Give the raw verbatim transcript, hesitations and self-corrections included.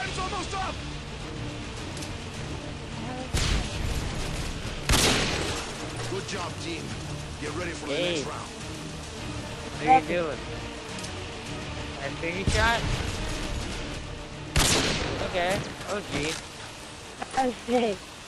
Time's almost up! Good job, team. Get ready for the Hey. next round. What are you doing? And biggie shot? Okay. Oh, gee. Okay.